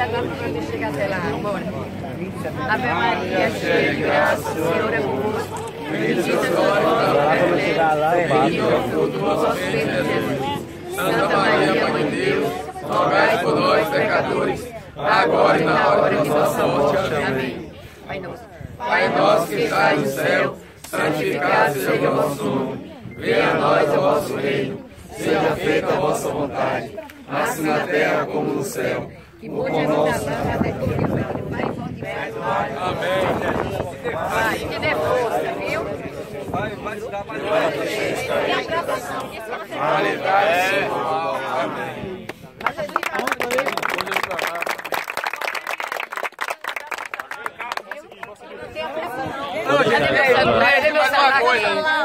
dá para poder chegar até lá. Bora. Ave Maria, cheia de graça, o Senhor é convosco. Bendita sois vós entre mulheres, bendito é o fruto do vosso ventre, Jesus. Santa Maria, Mãe de Deus, rogai por nós, pecadores, agora e na hora de nossa morte. Amém. Pai nosso que estais no céu, santificado seja o vosso nome. Venha a nós o vosso reino, seja feita a vossa vontade, assim na terra como no céu. O pão nosso. Amém. Vai, que dê força, viu? Vai dar mais amém. Não, gente, mais uma coisa.